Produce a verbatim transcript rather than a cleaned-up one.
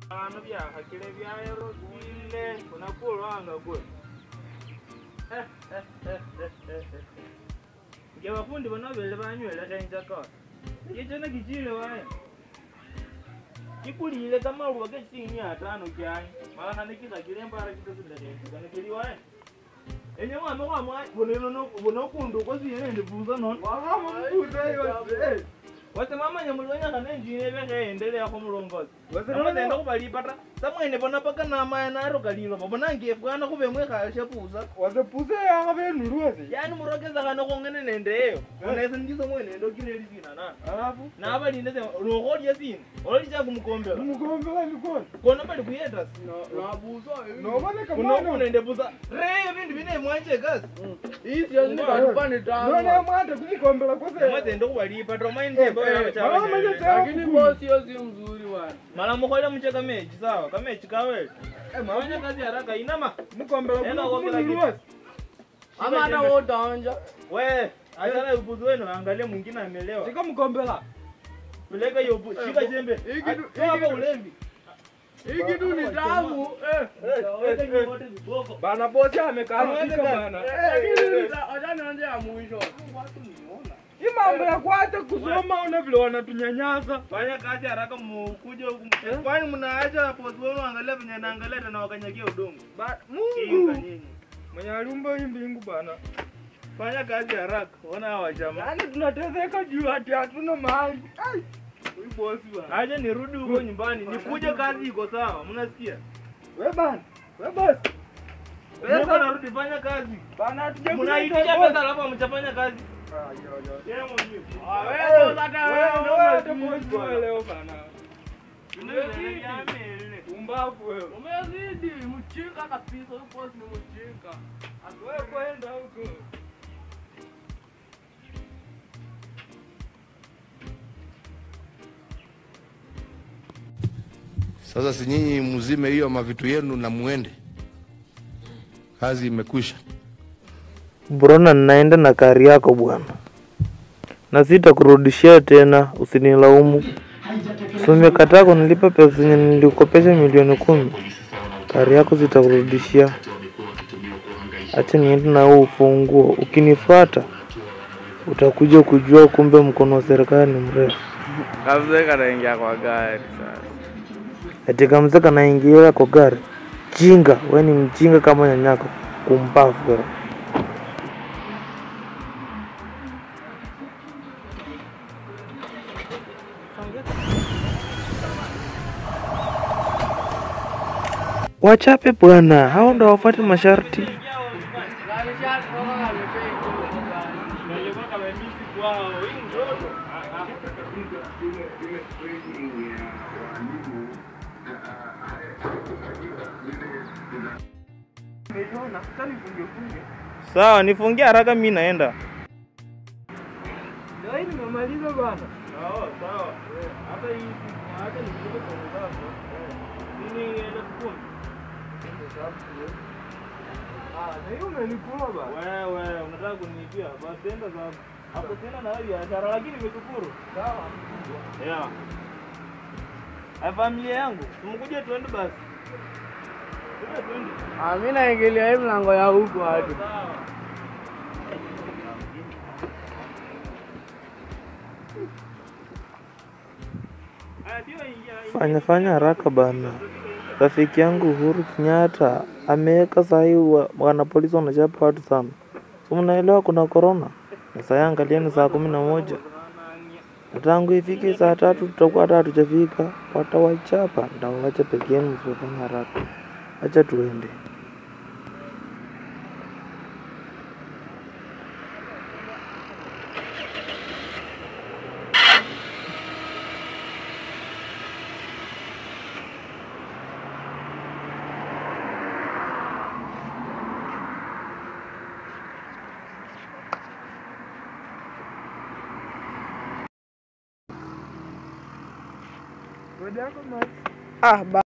Ano bya hakile bya erosile kuna kulwanga gwe. Nge bafundi bano bele banywele kenja ka. Yecho na kichile waya. Kikulile kama ruwa ke chini atano kyani. Mala hanikisa kilemba ara kitozile kenja kana kiliwaya. Enye mwa mwa mwa boneno no bono kundu ko siyene ndibuza non. Wa mbuza yose. Wase mama nyamulwanya kana njine benge endelea ko mulongozi. Wase nenda kubalipata. Samwene bona paka na maya naro kalilo. Bona ngefwana kube mwe khashe puza. Wase puza ya ngabe nurwase. Yani murokeza kana kongene nendeyo. Onese ndizo mwene ndo kineli sina na. Alafu na abali ndeze rogodi yasini. Olali cha kumukombela. Kumukombela ndikona. Kona bali kuyeta. No nabuza. No bale kama. Kuno kunende buza. Re bintu bine mwanje kazi. Isi yazini kanipani tamu. No na mwate kumukombela kose. Mwate ndo kubalipata romainde mbo ya cha. Lakini bosi yosi mzuri wana. Mala mukhola mcheka mechi sawa kamechi kawe. Eh mwana kazi haraka inama mukombela kunuruwase. Ama hata wodanja. We, achana ubuzu wenu angalia mwingine amelewa. Shika mkombela. Peleka hiyo shika jembe. Hiki hapa ulevi. Hiki tu ni tamu. Eh. Bana bosi amekaafika bana. Lakini achana nje ya mwisho. Watu niona. Hii mambo ya kwanza kusoma una vile wanatunyanyasa. Fanya kazi haraka mkuje huku. Kwani mnaacha pozi wenu angalia venye naangalia tena wakanyagia udongo. Mungu. Mwenye alumba hii mbingu bana. Fanya kazi haraka. Ona hawa jamaa. Yaani tunateseka juu ati hatuna mahali. Ai. Huyu bosi bana. Aje nirudi huko nyumbani. Nikuje kazi iko sawa. Mnasikia? Wewe bana. Wewe bosi. Pesa narudi fanya kazi. Bana hatuje mnaitisha pesa alafu mtafanya kazi. Ah, yo yo. Yeye mwenyewe. Ah, wewe ndo hata wewe ndio bosi leo bana. Umezidi. Umbavu wewe. Umezidi, mchika kabisa, huyo boss ni mchika. Wewe kwenda huko. Sasa si nyinyi mzime hiyo mavitu yenu na muende. Kazi imekwisha. Brona ninaenda na kari yako bwana. Na sitakurudishia tena, usinilaumu. Umekataa kunilipa pesa yenye nilikopesha milioni kumi. Kari yako sitakurudishia. Acha niende na huu ufunguo. Ukinifuata utakuja kujua kumbe mkono wa serikali ni mrefu. Kabisa kanaingia kwa gari sasa. Ati kamza kanaingia kwa gari. Jinga, wewe ni mjinga kama nyanyako. Kumbavu wewe. Wachape bwana, hao ndo wafuate masharti. Sawa, nifungie haraka mimi naenda. Ndio hii nimemaliza bwana. Sawa, sawa. Hata hii hata nikupe kwa sababu. Nini ile kukuni? Ah, na hiyo umenikula bwana. Wewe, unataka kunipia? Basi enda za hapo tena na wewe biashara lakini nimeshukuru. Sawa. Yeah. Hai familia yangu, tumkuje tuende basi. Ah, mimi naingilia hii mlango ya huko hadi. Fanya fanya haraka bana. Rafiki yangu Uhuru Kenyatta ameweka sahi wana polisi wanachapa watu sana. So mnaelewa kuna corona. Sasa angalieni saa kumi na moja. Tangu ifike saa tatu tutakuwa hata hatujafika. Watawachapa, nitawaacha peke yenu msifanye haraka. Acha tuende. Ah,